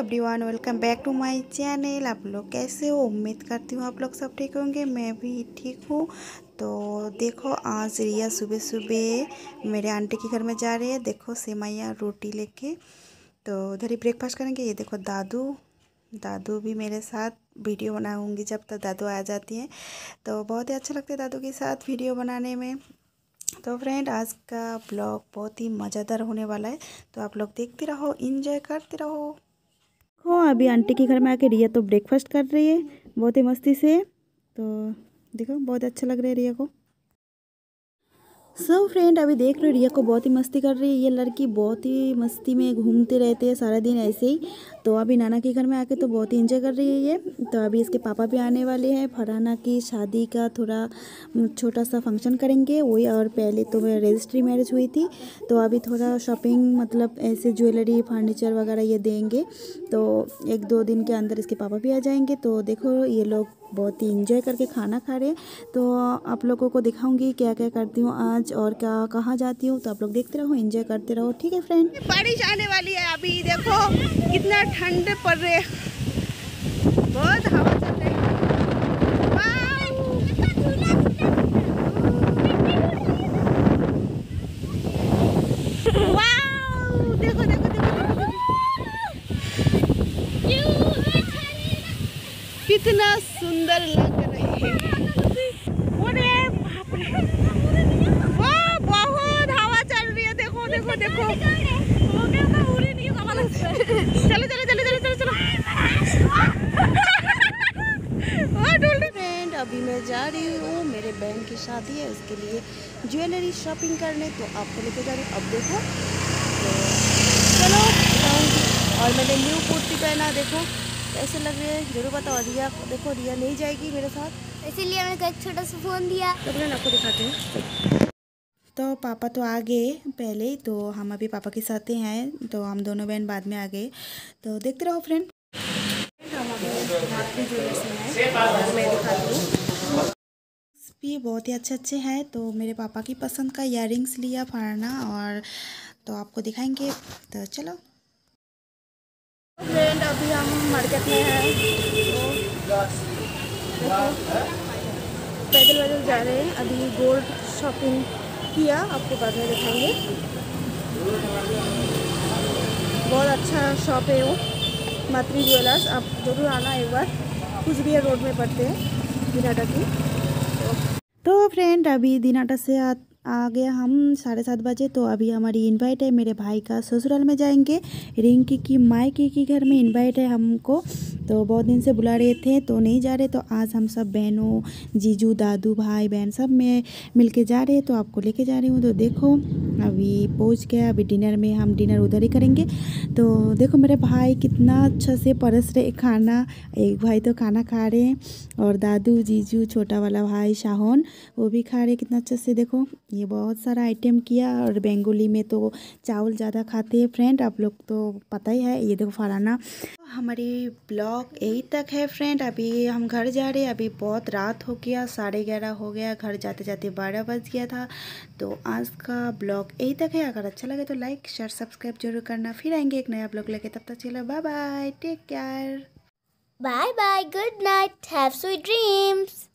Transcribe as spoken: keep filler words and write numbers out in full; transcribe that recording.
Everyone, welcome back to my channel. आप लोग कैसे हो? उम्मीद करती हूँ आप लोग सब ठीक होंगे। मैं भी ठीक हूँ। तो देखो, आज रिया सुबह सुबह मेरे आंटी के घर में जा रही है। देखो, सेवइयाँ रोटी लेके तो उधर ही ब्रेकफास्ट करेंगे। ये देखो, दादू दादू भी मेरे साथ वीडियो बनाऊँगी जब तक दादू आ जाती हैं। तो बहुत ही अच्छा लगता है दादू के साथ वीडियो बनाने में। तो फ्रेंड, आज का ब्लॉग बहुत ही मज़ेदार होने वाला है, तो आप लोग देखते रहो, एंजॉय करते रहो। हो अभी आंटी के घर में आके रिया तो ब्रेकफास्ट कर रही है बहुत ही मस्ती से। तो देखो, बहुत अच्छा लग रहा है रिया को। सो फ्रेंड, अभी देख रहे हो रिया को बहुत ही मस्ती कर रही है। ये लड़की बहुत ही मस्ती में घूमते रहते हैं सारा दिन ऐसे ही। तो अभी नाना के घर में आके तो बहुत ही इंजॉय कर रही है ये। तो अभी इसके पापा भी आने वाले हैं। फरहाना की शादी का थोड़ा छोटा सा फंक्शन करेंगे वही। और पहले तो मेरा रजिस्ट्री मैरिज हुई थी, तो अभी थोड़ा शॉपिंग मतलब ऐसे ज्वेलरी फर्नीचर वगैरह ये देंगे। तो एक दो दिन के अंदर इसके पापा भी आ जाएंगे। तो देखो, ये लोग बहुत ही इंजॉय करके खाना खा रहे हैं। तो आप लोगों को दिखाऊंगी क्या क्या करती हूँ आज और क्या कहाँ जाती हूँ। तो आप लोग देखते रहो, एंजॉय करते रहो, ठीक है फ्रेंड। बारिश आने वाली है। अभी देखो कितना ठंड पड़ रही है, बहुत हवा चल रही है। वाओ, देखो देखो देखो कितना सुंदर लग रही है। अरे बाप रे, वाह, बहुत हवा चल रही है। देखो देखो देखो, चलो चलो चलो चलो चलो चलो। फ्रेंड, अभी मैं जा रही हूँ, मेरे बहन की शादी है, उसके लिए ज्वेलरी शॉपिंग करने। तो आपको लेके जा रही हूँ। अब देखो, तो चलो जाऊँगी। और मैंने न्यू कुर्ती पहना, देखो कैसे लग रही है जरूर बताओ। रिया देखो, रिया नहीं जाएगी मेरे साथ, इसीलिए मैंने एक छोटा सा फोन दिया। तो मैं आपको दिखाती हूँ। तो पापा तो आ गए पहले ही, तो हम अभी पापा के साथ ही हैं। तो हम दोनों बहन बाद में आ गए। तो देखते रहो फ्रेंड। हम अभी मातृ ज्वेलर्स में हैं, मैं दिखाती हूँ। भी बहुत ही अच्छे अच्छे हैं। तो मेरे पापा की पसंद का इयररिंग्स लिया फरहाना, और तो आपको दिखाएंगे। तो चलो फ्रेंड, अभी हम मार्केट में हैं। तो पैदल पैदल जा रहे हैं। अभी गोल्ड शॉपिंग किया, आपको बाद में दिखाएंगे। बहुत अच्छा शॉप है वो, मातृ ज्वेलर्स। आप जरूर आना एक बार। कुछ भी रोड में पड़ते हैं दिनाटा की। तो फ्रेंड, अभी दिनाटा से आ, आ गया हम साढ़े सात बजे। तो अभी हमारी इनवाइट है, मेरे भाई का ससुराल में जाएंगे। रिंकी की मायके की घर में इनवाइट है हमको। तो बहुत दिन से बुला रहे थे तो नहीं जा रहे। तो आज हम सब बहनों, जीजू, दादू, भाई बहन सब में मिलके जा रहे हैं। तो आपको लेके जा रही हूँ। तो देखो, अभी पहुँच गया। अभी डिनर में हम डिनर उधर ही करेंगे। तो देखो, मेरे भाई कितना अच्छा से परस रहे खाना। एक भाई तो खाना खा रहे हैं, और दादू, जीजू, छोटा वाला भाई शाहोन वो भी खा रहे कितना अच्छे से। देखो, ये बहुत सारा आइटम किया। और बेंगोली में तो चावल ज़्यादा खाते हैं फ्रेंड, आप लोग तो पता ही है। ये देखो फरहाना। हमारी ब्लॉग यही तक है फ्रेंड। अभी हम घर जा रहे हैं। अभी बहुत रात हो गया, साढ़े ग्यारह हो गया, घर जाते जाते बारह बज गया था। तो आज का ब्लॉग यही तक है। अगर अच्छा लगे तो लाइक शेयर सब्सक्राइब जरूर करना। फिर आएंगे एक नया ब्लॉग लेके, तब तक चलो bye bye, take care. Bye bye, good night, have sweet dreams.